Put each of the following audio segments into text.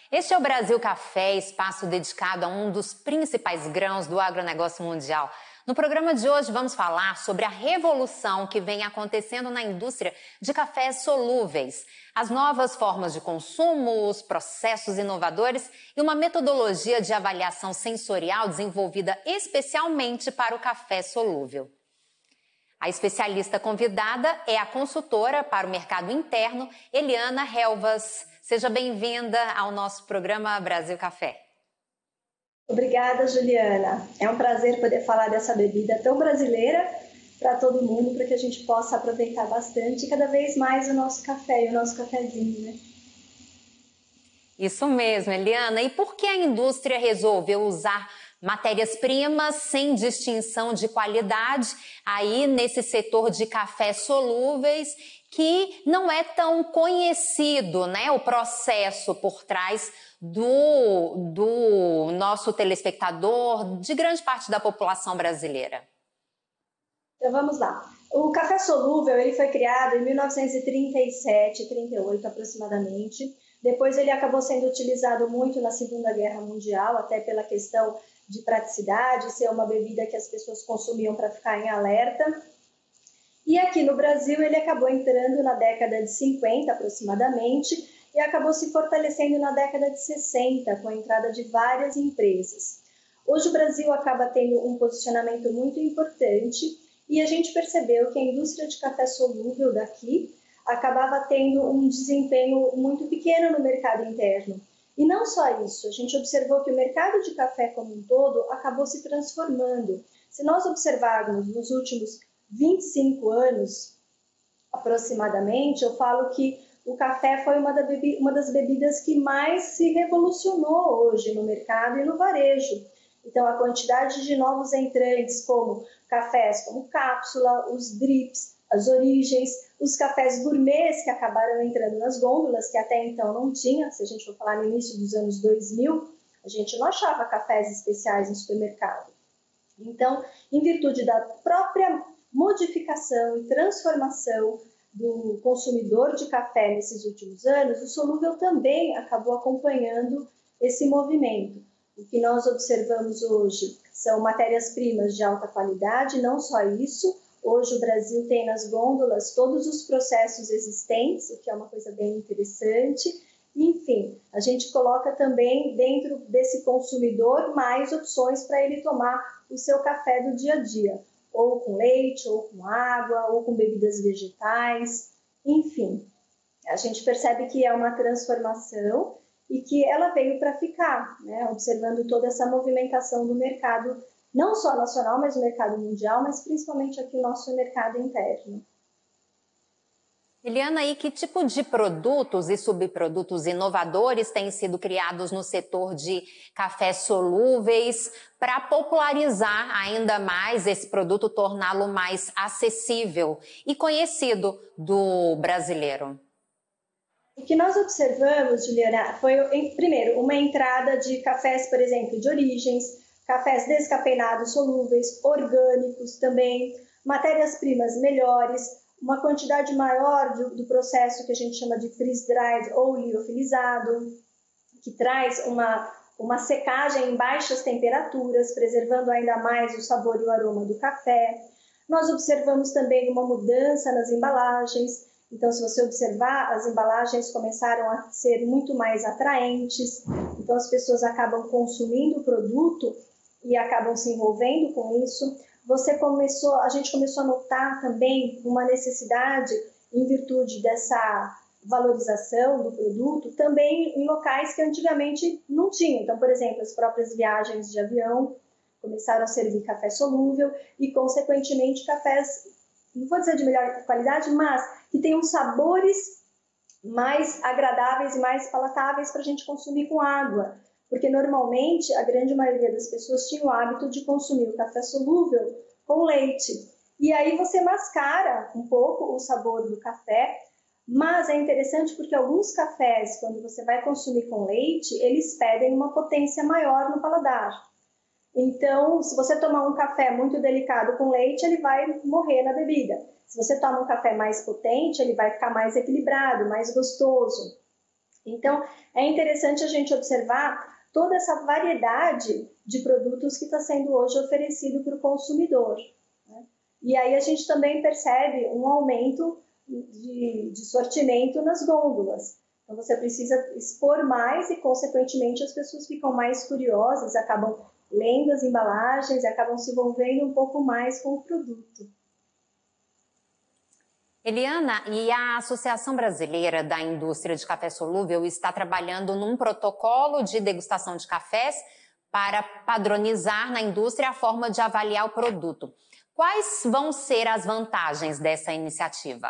Este é o Brasil Café, espaço dedicado a um dos principais grãos do agronegócio mundial. No programa de hoje vamos falar sobre a revolução que vem acontecendo na indústria de cafés solúveis, as novas formas de consumo, os processos inovadores e uma metodologia de avaliação sensorial desenvolvida especialmente para o café solúvel. A especialista convidada é a consultora para o mercado interno, Eliana Helvas. Seja bem-vinda ao nosso programa Brasil Café. Obrigada, Juliana. É um prazer poder falar dessa bebida tão brasileira para todo mundo, para que a gente possa aproveitar bastante cada vez mais o nosso café e o nosso cafezinho, né? Isso mesmo, Eliana. E por que a indústria resolveu usar matérias-primas sem distinção de qualidade aí nesse setor de cafés solúveis, que não é tão conhecido, né, o processo por trás do nosso telespectador, de grande parte da população brasileira? Então vamos lá. O café solúvel ele foi criado em 1937, 38 aproximadamente. Depois ele acabou sendo utilizado muito na Segunda Guerra Mundial, até pela questão de praticidade, ser uma bebida que as pessoas consumiam para ficar em alerta. E aqui no Brasil ele acabou entrando na década de 50 aproximadamente e acabou se fortalecendo na década de 60 com a entrada de várias empresas. Hoje o Brasil acaba tendo um posicionamento muito importante e a gente percebeu que a indústria de café solúvel daqui acabava tendo um desempenho muito pequeno no mercado interno. E não só isso, a gente observou que o mercado de café como um todo acabou se transformando. Se nós observarmos nos últimos 25 anos, aproximadamente, eu falo que o café foi uma das bebidas que mais se revolucionou hoje no mercado e no varejo. Então, a quantidade de novos entrantes, como cafés como cápsula, os drips, as origens, os cafés gourmets que acabaram entrando nas gôndolas, que até então não tinha. Se a gente for falar no início dos anos 2000, a gente não achava cafés especiais no supermercado. Então, em virtude da própria modificação e transformação do consumidor de café nesses últimos anos, o solúvel também acabou acompanhando esse movimento. O que nós observamos hoje são matérias-primas de alta qualidade, não só isso. Hoje o Brasil tem nas gôndolas todos os processos existentes, o que é uma coisa bem interessante. Enfim, a gente coloca também dentro desse consumidor mais opções para ele tomar o seu café do dia a dia, ou com leite, ou com água, ou com bebidas vegetais, enfim. A gente percebe que é uma transformação e que ela veio para ficar, né? Observando toda essa movimentação do mercado, não só nacional, mas o mercado mundial, mas principalmente aqui o nosso mercado interno. Eliana, e que tipo de produtos e subprodutos inovadores têm sido criados no setor de cafés solúveis para popularizar ainda mais esse produto, torná-lo mais acessível e conhecido do brasileiro? O que nós observamos, Juliana, foi, primeiro, uma entrada de cafés, por exemplo, de origens, cafés descafeinados solúveis, orgânicos também, matérias-primas melhores, uma quantidade maior do processo que a gente chama de freeze-dried ou liofilizado, que traz uma secagem em baixas temperaturas, preservando ainda mais o sabor e o aroma do café. Nós observamos também uma mudança nas embalagens. Então, se você observar, as embalagens começaram a ser muito mais atraentes. Então, as pessoas acabam consumindo o produto e acabam se envolvendo com isso. A gente começou a notar também uma necessidade, em virtude dessa valorização do produto, também em locais que antigamente não tinham. Então, por exemplo, as próprias viagens de avião começaram a servir café solúvel e, consequentemente, cafés, não vou dizer de melhor qualidade, mas que tenham sabores mais agradáveis e mais palatáveis para a gente consumir com água. Porque normalmente a grande maioria das pessoas tinha o hábito de consumir o café solúvel com leite. E aí você mascara um pouco o sabor do café, mas é interessante porque alguns cafés, quando você vai consumir com leite, eles pedem uma potência maior no paladar. Então, se você tomar um café muito delicado com leite, ele vai morrer na bebida. Se você toma um café mais potente, ele vai ficar mais equilibrado, mais gostoso. Então, é interessante a gente observar toda essa variedade de produtos que está sendo hoje oferecido para o consumidor, né? E aí a gente também percebe um aumento de sortimento nas gôndolas. Então, você precisa expor mais e, consequentemente, as pessoas ficam mais curiosas, acabam lendo as embalagens e acabam se envolvendo um pouco mais com o produto. Eliana, e a Associação Brasileira da Indústria de Café Solúvel está trabalhando num protocolo de degustação de cafés para padronizar na indústria a forma de avaliar o produto. Quais vão ser as vantagens dessa iniciativa?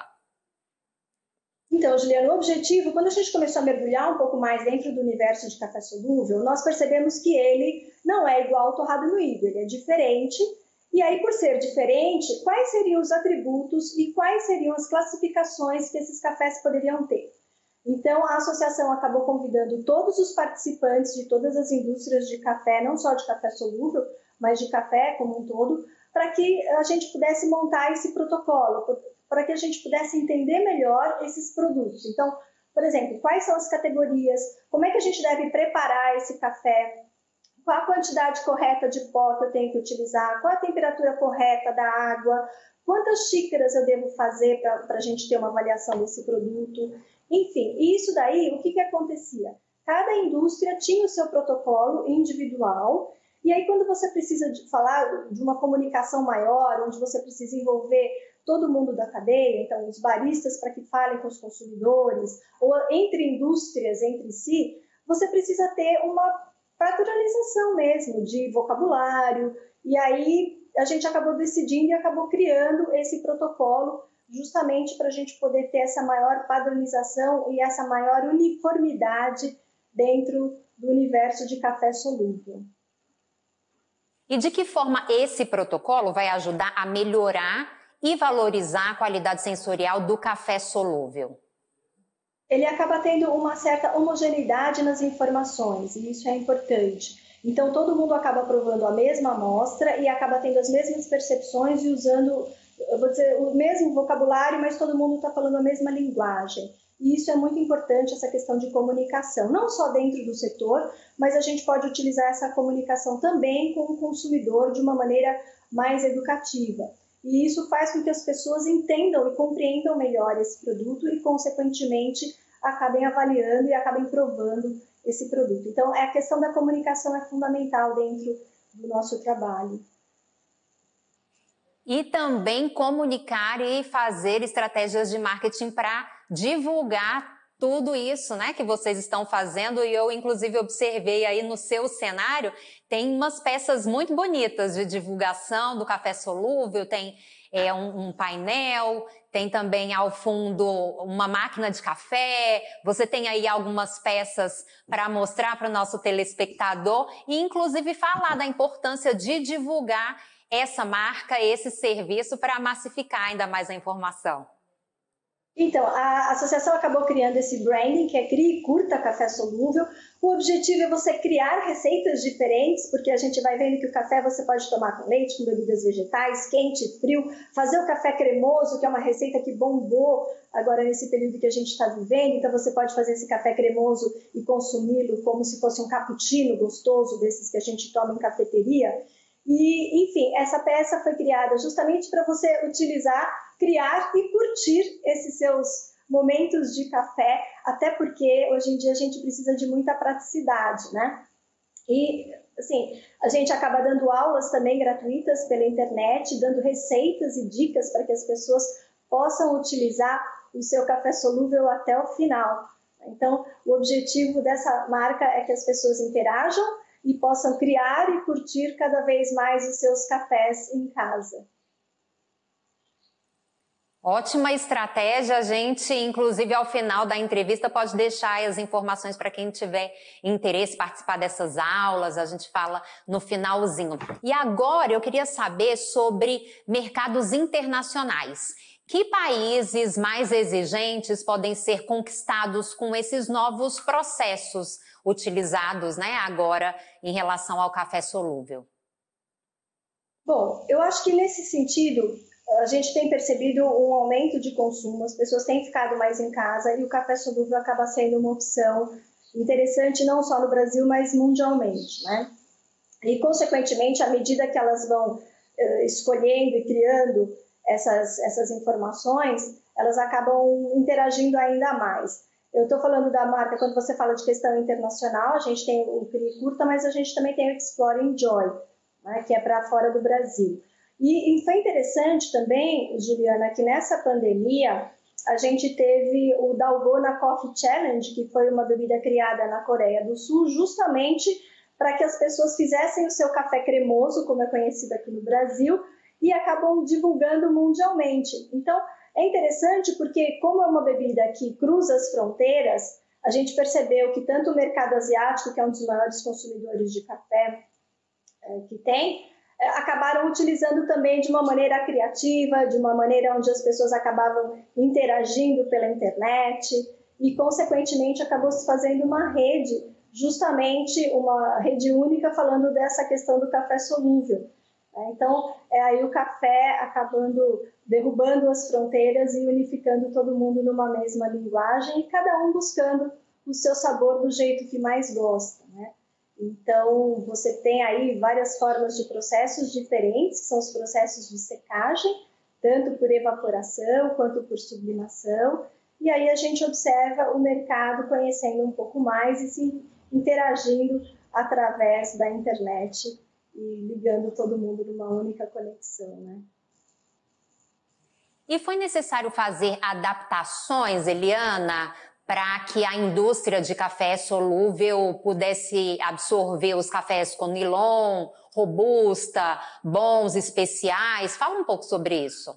Então, Juliana, o objetivo, quando a gente começou a mergulhar um pouco mais dentro do universo de café solúvel, nós percebemos que ele não é igual ao torrado moído, ele é diferente. E aí, por ser diferente, quais seriam os atributos e quais seriam as classificações que esses cafés poderiam ter? Então, a associação acabou convidando todos os participantes de todas as indústrias de café, não só de café solúvel, mas de café como um todo, para que a gente pudesse montar esse protocolo, para que a gente pudesse entender melhor esses produtos. Então, por exemplo, quais são as categorias, como é que a gente deve preparar esse café, qual a quantidade correta de pó que eu tenho que utilizar, qual a temperatura correta da água, quantas xícaras eu devo fazer para a gente ter uma avaliação desse produto. Enfim, e isso daí, o que acontecia? Cada indústria tinha o seu protocolo individual, e aí quando você precisa falar de uma comunicação maior, onde você precisa envolver todo mundo da cadeia, então os baristas para que falem com os consumidores, ou entre indústrias, entre si, você precisa ter uma padronização mesmo de vocabulário, e aí a gente acabou decidindo e acabou criando esse protocolo justamente para a gente poder ter essa maior padronização e essa maior uniformidade dentro do universo de café solúvel. E de que forma esse protocolo vai ajudar a melhorar e valorizar a qualidade sensorial do café solúvel? Ele acaba tendo uma certa homogeneidade nas informações, e isso é importante. Então, todo mundo acaba provando a mesma amostra e acaba tendo as mesmas percepções e usando, eu vou dizer, o mesmo vocabulário, mas todo mundo está falando a mesma linguagem. E isso é muito importante, essa questão de comunicação, não só dentro do setor, mas a gente pode utilizar essa comunicação também com o consumidor de uma maneira mais educativa. E isso faz com que as pessoas entendam e compreendam melhor esse produto e, consequentemente, acabem avaliando e acabem provando esse produto. Então, a questão da comunicação é fundamental dentro do nosso trabalho. E também comunicar e fazer estratégias de marketing para divulgar tudo isso, né, que vocês estão fazendo. E eu, inclusive, observei aí no seu cenário, tem umas peças muito bonitas de divulgação do café solúvel, tem um painel, tem também ao fundo uma máquina de café, você tem aí algumas peças para mostrar para o nosso telespectador e, inclusive, falar da importância de divulgar essa marca, esse serviço para massificar ainda mais a informação. Então, a associação acabou criando esse branding, que é Crie e Curta Café Solúvel. O objetivo é você criar receitas diferentes, porque a gente vai vendo que o café você pode tomar com leite, com bebidas vegetais, quente, frio, fazer o café cremoso, que é uma receita que bombou agora nesse período que a gente está vivendo. Então, você pode fazer esse café cremoso e consumi-lo como se fosse um cappuccino gostoso, desses que a gente toma em cafeteria. E, enfim, essa peça foi criada justamente para você utilizar, criar e curtir esses seus momentos de café, até porque hoje em dia a gente precisa de muita praticidade, né? E, assim, a gente acaba dando aulas também gratuitas pela internet, dando receitas e dicas para que as pessoas possam utilizar o seu café solúvel até o final. Então, o objetivo dessa marca é que as pessoas interajam e possam criar e curtir cada vez mais os seus cafés em casa. Ótima estratégia, a gente, inclusive ao final da entrevista, pode deixar as informações para quem tiver interesse em participar dessas aulas, a gente fala no finalzinho. E agora eu queria saber sobre mercados internacionais. Que países mais exigentes podem ser conquistados com esses novos processos utilizados, né, agora em relação ao café solúvel? Bom, eu acho que nesse sentido, a gente tem percebido um aumento de consumo, as pessoas têm ficado mais em casa e o café solúvel acaba sendo uma opção interessante não só no Brasil, mas mundialmente, né? E, consequentemente, à medida que elas vão escolhendo e criando essas informações, elas acabam interagindo ainda mais. Eu estou falando da marca, quando você fala de questão internacional, a gente tem o CRI Curta, mas a gente também tem o Explore Enjoy, né, que é para fora do Brasil. E foi interessante também, Juliana, que nessa pandemia a gente teve o Dalgona Coffee Challenge, que foi uma bebida criada na Coreia do Sul, justamente para que as pessoas fizessem o seu café cremoso, como é conhecido aqui no Brasil, e acabam divulgando mundialmente. Então, é interessante porque, como é uma bebida que cruza as fronteiras, a gente percebeu que tanto o mercado asiático, que é um dos maiores consumidores de café que tem, acabaram utilizando também de uma maneira criativa, de uma maneira onde as pessoas acabavam interagindo pela internet e, consequentemente, acabou se fazendo uma rede, justamente uma rede única falando dessa questão do café solúvel. Então, é aí o café acabando derrubando as fronteiras e unificando todo mundo numa mesma linguagem e cada um buscando o seu sabor do jeito que mais gosta, né? Então, você tem aí várias formas de processos diferentes, que são os processos de secagem, tanto por evaporação quanto por sublimação, e aí a gente observa o mercado conhecendo um pouco mais e se interagindo através da internet e ligando todo mundo numa única conexão, né? E foi necessário fazer adaptações, Eliana, para que a indústria de café solúvel pudesse absorver os cafés com Nilon, robusta, bons, especiais? Fala um pouco sobre isso.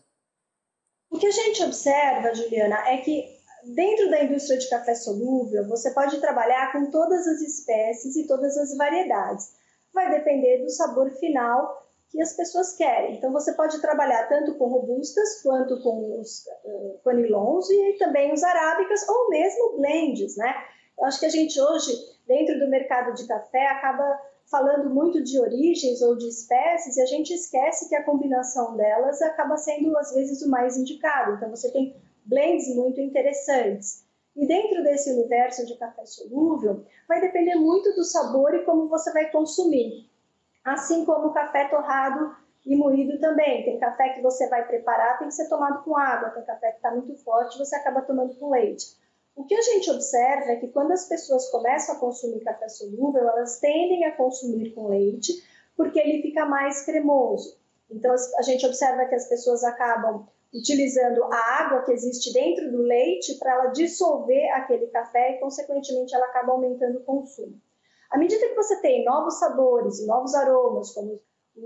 O que a gente observa, Juliana, é que dentro da indústria de café solúvel, você pode trabalhar com todas as espécies e todas as variedades. Vai depender do sabor final que as pessoas querem. Então, você pode trabalhar tanto com robustas, quanto com os conilons e também os arábicas, ou mesmo blends, né? Eu acho que a gente hoje, dentro do mercado de café, acaba falando muito de origens ou de espécies e a gente esquece que a combinação delas acaba sendo, às vezes, o mais indicado. Então, você tem blends muito interessantes. E dentro desse universo de café solúvel, vai depender muito do sabor e como você vai consumir. Assim como o café torrado e moído também. Tem café que você vai preparar, tem que ser tomado com água. Tem café que está muito forte, você acaba tomando com leite. O que a gente observa é que quando as pessoas começam a consumir café solúvel, elas tendem a consumir com leite, porque ele fica mais cremoso. Então, a gente observa que as pessoas acabam utilizando a água que existe dentro do leite para ela dissolver aquele café e, consequentemente, ela acaba aumentando o consumo. À medida que você tem novos sabores e novos aromas, como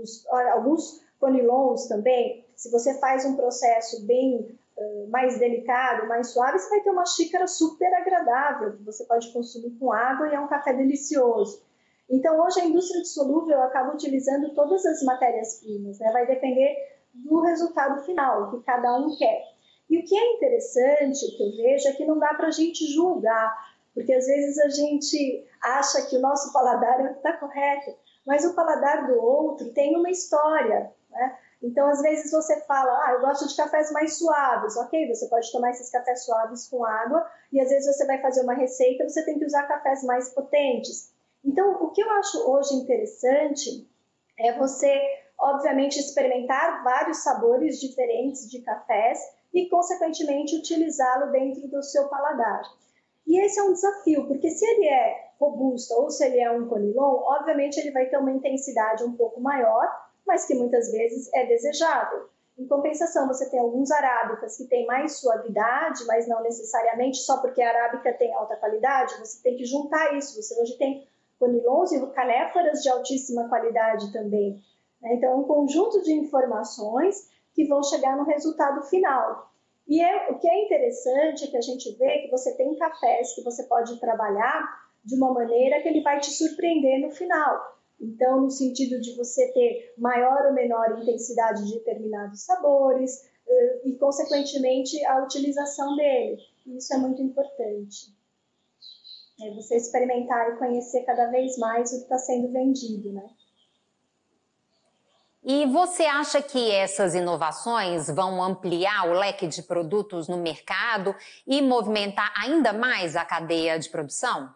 alguns conilons também, se você faz um processo bem mais delicado, mais suave, você vai ter uma xícara super agradável, que você pode consumir com água e é um café delicioso. Então, hoje a indústria de solúvel acaba utilizando todas as matérias-primas, né? Vai depender do resultado final, o que cada um quer. E o que é interessante, o que eu vejo, é que não dá para a gente julgar, porque às vezes a gente acha que o nosso paladar é o que está correto, mas o paladar do outro tem uma história, né? Então, às vezes você fala, eu gosto de cafés mais suaves. Ok, você pode tomar esses cafés suaves com água e às vezes você vai fazer uma receita, você tem que usar cafés mais potentes. Então, o que eu acho hoje interessante é você, obviamente, experimentar vários sabores diferentes de cafés e, consequentemente, utilizá-lo dentro do seu paladar. E esse é um desafio, porque se ele é robusto ou se ele é um conilon, obviamente ele vai ter uma intensidade um pouco maior, mas que muitas vezes é desejável. Em compensação, você tem alguns arábicas que têm mais suavidade, mas não necessariamente só porque a arábica tem alta qualidade, você tem que juntar isso. Você hoje tem conilons e canéforas de altíssima qualidade também. Então, é um conjunto de informações que vão chegar no resultado final. E o que é interessante é que a gente vê que você tem cafés que você pode trabalhar de uma maneira que ele vai te surpreender no final. Então, no sentido de você ter maior ou menor intensidade de determinados sabores e, consequentemente, a utilização dele. Isso é muito importante. É você experimentar e conhecer cada vez mais o que está sendo vendido, né? E você acha que essas inovações vão ampliar o leque de produtos no mercado e movimentar ainda mais a cadeia de produção?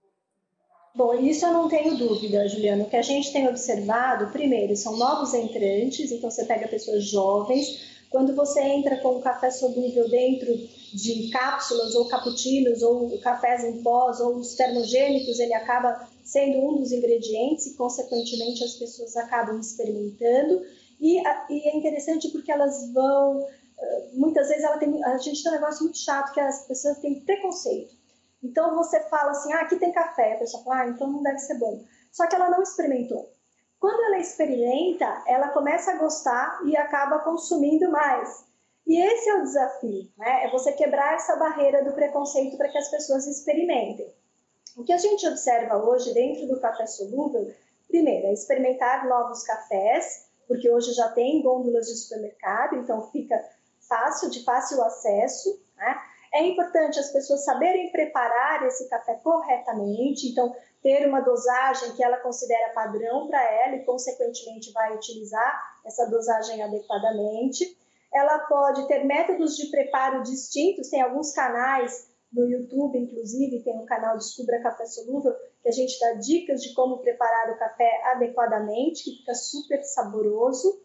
Bom, isso eu não tenho dúvida, Juliana. O que a gente tem observado, primeiro, são novos entrantes, então você pega pessoas jovens. Quando você entra com um café solúvel dentro de cápsulas ou cappuccinos ou cafés em pós ou os termogênicos, ele acaba sendo um dos ingredientes e, consequentemente, as pessoas acabam experimentando. E é interessante porque elas vão... Muitas vezes a gente tem um negócio muito chato que as pessoas têm preconceito. Então você fala assim, aqui tem café, a pessoa fala, então não deve ser bom. Só que ela não experimentou. Quando ela experimenta, ela começa a gostar e acaba consumindo mais. E esse é o desafio, né? É você quebrar essa barreira do preconceito para que as pessoas experimentem. O que a gente observa hoje dentro do café solúvel, primeiro, é experimentar novos cafés, porque hoje já tem gôndolas de supermercado, então fica de fácil acesso, né? É importante as pessoas saberem preparar esse café corretamente, então ter uma dosagem que ela considera padrão para ela e, consequentemente, vai utilizar essa dosagem adequadamente. Ela pode ter métodos de preparo distintos, tem alguns canais no YouTube, inclusive, tem um canal Descubra Café Solúvel, que a gente dá dicas de como preparar o café adequadamente, que fica super saboroso.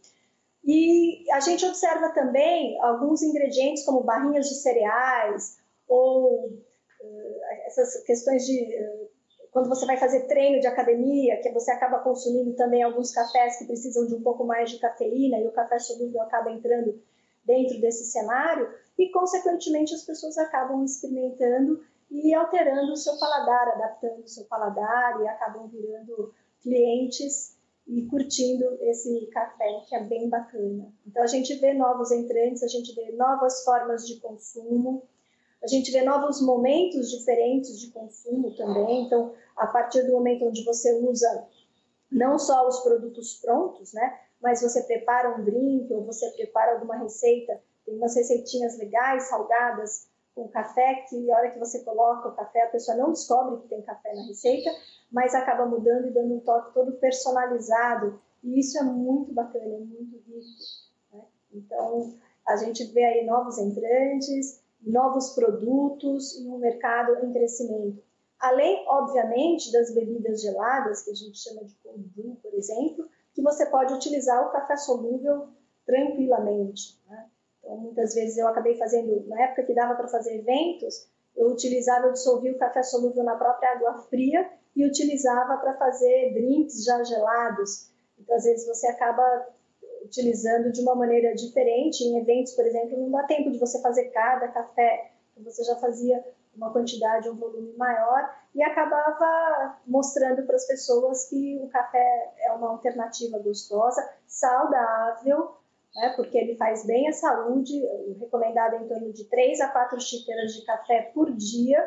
E a gente observa também alguns ingredientes como barrinhas de cereais ou essas questões de quando você vai fazer treino de academia, que você acaba consumindo também alguns cafés que precisam de um pouco mais de cafeína e o café solúvel acaba entrando dentro desse cenário e, consequentemente, as pessoas acabam experimentando e alterando o seu paladar, adaptando o seu paladar e acabam virando clientes e curtindo esse café, que é bem bacana. Então, a gente vê novos entrantes, a gente vê novas formas de consumo, a gente vê novos momentos diferentes de consumo também. Então, a partir do momento onde você usa não só os produtos prontos, né, mas você prepara um drink ou você prepara alguma receita, tem umas receitinhas legais, salgadas, com café, que a hora que você coloca o café, a pessoa não descobre que tem café na receita, mas acaba mudando e dando um toque todo personalizado. E isso é muito bacana, é muito rico, né? Então, a gente vê aí novos entrantes, novos produtos e um mercado em crescimento. Além, obviamente, das bebidas geladas, que a gente chama de cold brew, por exemplo, que você pode utilizar o café solúvel tranquilamente, né? Então, muitas vezes eu acabei fazendo, na época que dava para fazer eventos, eu dissolvia o café solúvel na própria água fria e utilizava para fazer drinks já gelados. Então, às vezes, você acaba utilizando de uma maneira diferente. Em eventos, por exemplo, não dá tempo de você fazer cada café, então você já fazia uma quantidade, um volume maior e acabava mostrando para as pessoas que o café é uma alternativa gostosa, saudável, né, porque ele faz bem à saúde, recomendado em torno de 3 a 4 xícaras de café por dia,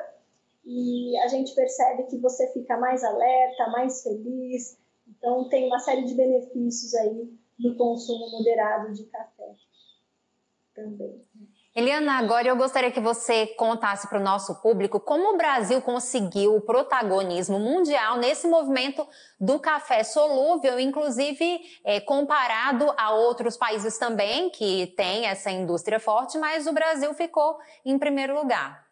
e a gente percebe que você fica mais alerta, mais feliz, então tem uma série de benefícios aí do consumo moderado de café também. Eliana, agora eu gostaria que você contasse para o nosso público como o Brasil conseguiu o protagonismo mundial nesse movimento do café solúvel, inclusive comparado a outros países também que têm essa indústria forte, mas o Brasil ficou em primeiro lugar.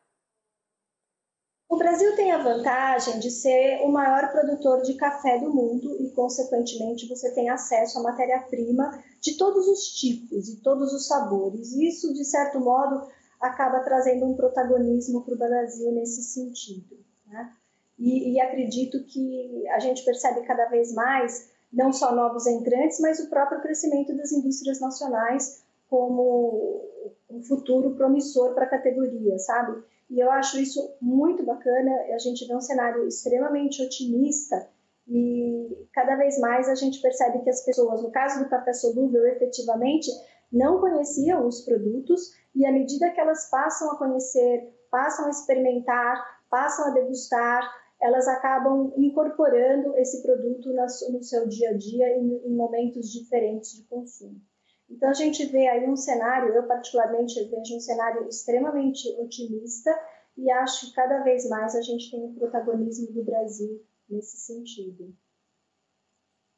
O Brasil tem a vantagem de ser o maior produtor de café do mundo e, consequentemente, você tem acesso à matéria-prima de todos os tipos e todos os sabores. E isso, de certo modo, acaba trazendo um protagonismo para o Brasil nesse sentido, né? E acredito que a gente percebe cada vez mais, não só novos entrantes, mas o próprio crescimento das indústrias nacionais como um futuro promissor para a categoria, sabe? E eu acho isso muito bacana, a gente vê um cenário extremamente otimista e cada vez mais a gente percebe que as pessoas, no caso do café solúvel, efetivamente não conheciam os produtos e à medida que elas passam a conhecer, passam a experimentar, passam a degustar, elas acabam incorporando esse produto no seu dia a dia em momentos diferentes de consumo. Então, a gente vê aí um cenário, eu particularmente vejo um cenário extremamente otimista e acho que cada vez mais a gente tem o protagonismo do Brasil nesse sentido.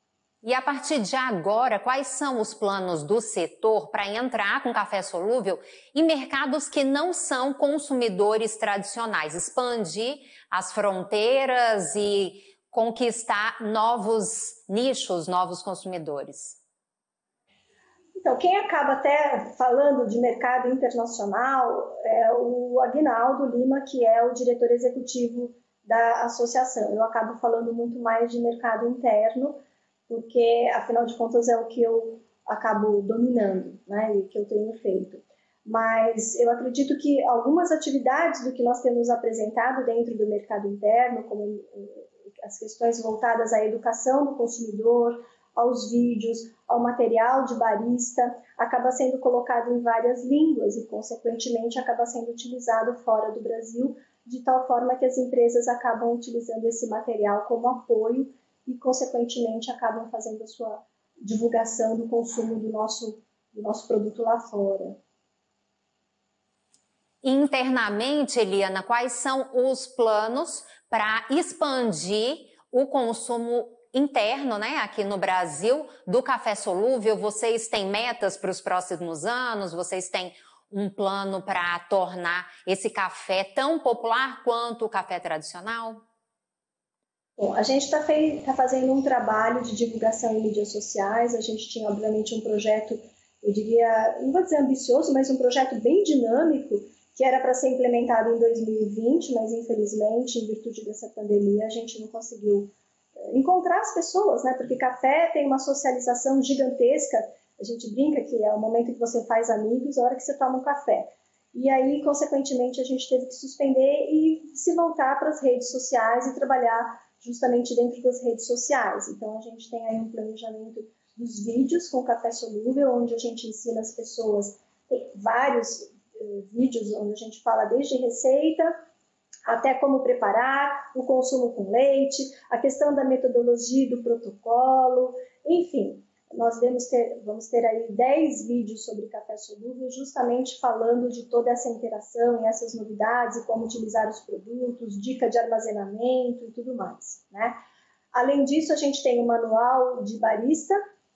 E a partir de agora, quais são os planos do setor para entrar com café solúvel em mercados que não são consumidores tradicionais, expandir as fronteiras e conquistar novos nichos, novos consumidores? Então, quem acaba até falando de mercado internacional é o Aguinaldo Lima, que é o diretor executivo da associação. Eu acabo falando muito mais de mercado interno, porque, afinal de contas, é o que eu acabo dominando, né, e que eu tenho feito. Mas eu acredito que algumas atividades do que nós temos apresentado dentro do mercado interno, como as questões voltadas à educação do consumidor, aos vídeos, ao material de barista, acaba sendo colocado em várias línguas e, consequentemente, acaba sendo utilizado fora do Brasil, de tal forma que as empresas acabam utilizando esse material como apoio e, consequentemente, acabam fazendo a sua divulgação do consumo do nosso produto lá fora. Internamente, Eliana, quais são os planos para expandir o consumo interno, né, aqui no Brasil, do café solúvel? Vocês têm metas para os próximos anos? Vocês têm um plano para tornar esse café tão popular quanto o café tradicional? Bom, a gente está fazendo um trabalho de divulgação em mídias sociais. A gente tinha, obviamente, um projeto, eu diria, não vou dizer ambicioso, mas um projeto bem dinâmico, que era para ser implementado em 2020, mas, infelizmente, em virtude dessa pandemia, a gente não conseguiu encontrar as pessoas, né? Porque café tem uma socialização gigantesca. A gente brinca que é o momento que você faz amigos, a hora que você toma um café. E aí, consequentemente, a gente teve que suspender e se voltar para as redes sociais e trabalhar justamente dentro das redes sociais. Então, a gente tem aí um planejamento dos vídeos com café solúvel, onde a gente ensina as pessoas, tem vários vídeos onde a gente fala desde receita até como preparar, o consumo com leite, a questão da metodologia do protocolo, enfim. Nós vamos ter aí 10 vídeos sobre café solúvel, justamente falando de toda essa interação e essas novidades e como utilizar os produtos, dica de armazenamento e tudo mais, né? Além disso, a gente tem o manual de barista,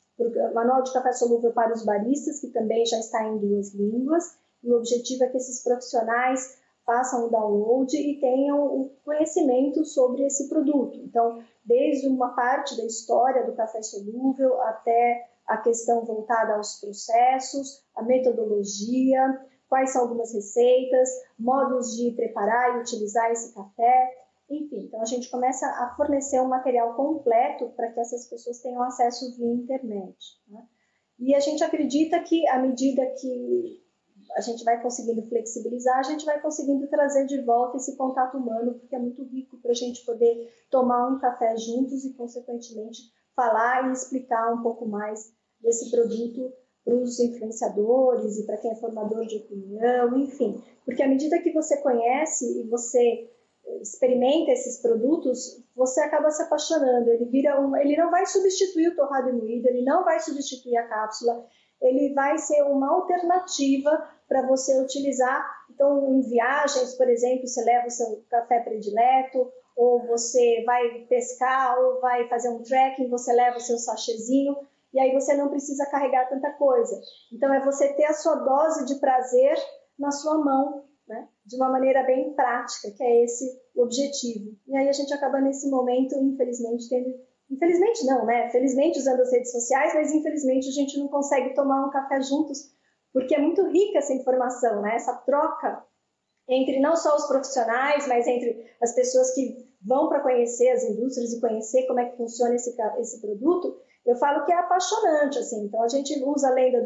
o manual de café solúvel para os baristas, que também já está em 2 línguas, e o objetivo é que esses profissionais façam o download e tenham o conhecimento sobre esse produto. Então, desde uma parte da história do café solúvel até a questão voltada aos processos, a metodologia, quais são algumas receitas, modos de preparar e utilizar esse café, enfim. Então, a gente começa a fornecer um material completo para que essas pessoas tenham acesso via internet, né? E a gente acredita que, à medida que a gente vai conseguindo flexibilizar, a gente vai conseguindo trazer de volta esse contato humano, porque é muito rico para a gente poder tomar um café juntos e, consequentemente, falar e explicar um pouco mais desse produto para os influenciadores e para quem é formador de opinião, enfim. Porque à medida que você conhece e você experimenta esses produtos, você acaba se apaixonando. Ele não vai substituir o torrado e moído, ele não vai substituir a cápsula, ele vai ser uma alternativa para você utilizar. Então, em viagens, por exemplo, você leva o seu café predileto, ou você vai pescar, ou vai fazer um trekking, você leva o seu sachêzinho, e aí você não precisa carregar tanta coisa. Então, é você ter a sua dose de prazer na sua mão, né? De uma maneira bem prática, que é esse o objetivo. E aí a gente acaba nesse momento, infelizmente, Infelizmente não, né? Felizmente usando as redes sociais, mas infelizmente a gente não consegue tomar um café juntos, porque é muito rica essa informação, né? Essa troca entre não só os profissionais, mas entre as pessoas que vão para conhecer as indústrias e conhecer como é que funciona esse produto. Eu falo que é apaixonante, assim. Então a gente usa a lenda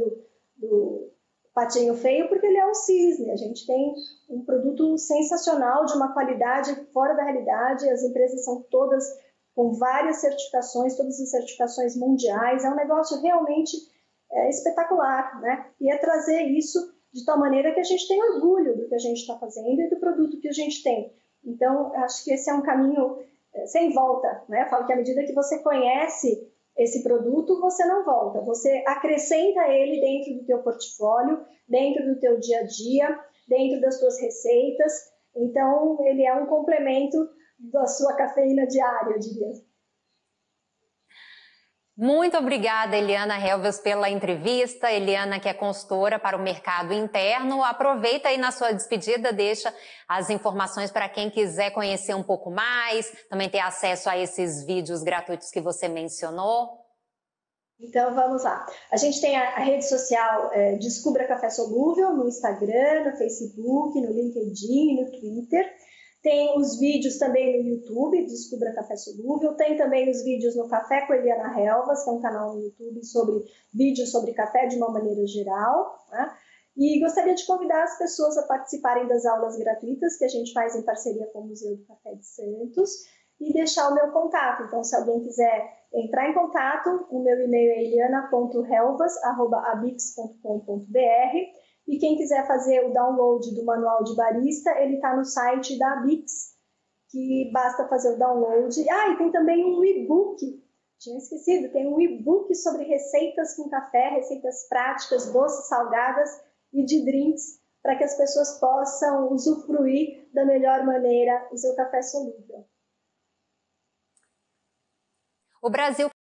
do patinho feio porque ele é um cisne. A gente tem um produto sensacional, de uma qualidade fora da realidade. As empresas são todas com várias certificações, todas as certificações mundiais. É um negócio realmente espetacular, né? E é trazer isso de tal maneira que a gente tem orgulho do que a gente está fazendo e do produto que a gente tem. Então, acho que esse é um caminho sem volta, né? Eu falo que à medida que você conhece esse produto, você não volta. Você acrescenta ele dentro do teu portfólio, dentro do teu dia a dia, dentro das tuas receitas. Então, ele é um complemento da sua cafeína diária, eu diria. Muito obrigada, Eliana Helves, pela entrevista. Eliana, que é consultora para o mercado interno. Aproveita aí na sua despedida, deixa as informações para quem quiser conhecer um pouco mais, também ter acesso a esses vídeos gratuitos que você mencionou. Então, vamos lá. A gente tem a rede social Descubra Café Solúvel no Instagram, no Facebook, no LinkedIn, no Twitter. Tem os vídeos também no YouTube, Descubra Café Solúvel. Tem também os vídeos no Café com Eliana Helves, que é um canal no YouTube sobre vídeos sobre café de uma maneira geral, né? E gostaria de convidar as pessoas a participarem das aulas gratuitas que a gente faz em parceria com o Museu do Café de Santos e deixar o meu contato. Então, se alguém quiser entrar em contato, o meu e-mail é eliana.helvas@abix.com.br. E quem quiser fazer o download do manual de barista, ele está no site da Abix, que basta fazer o download. E tem também um e-book, tinha esquecido, tem um e-book sobre receitas com café, receitas práticas, doces, salgadas e de drinks, para que as pessoas possam usufruir da melhor maneira o seu café solúvel. O Brasil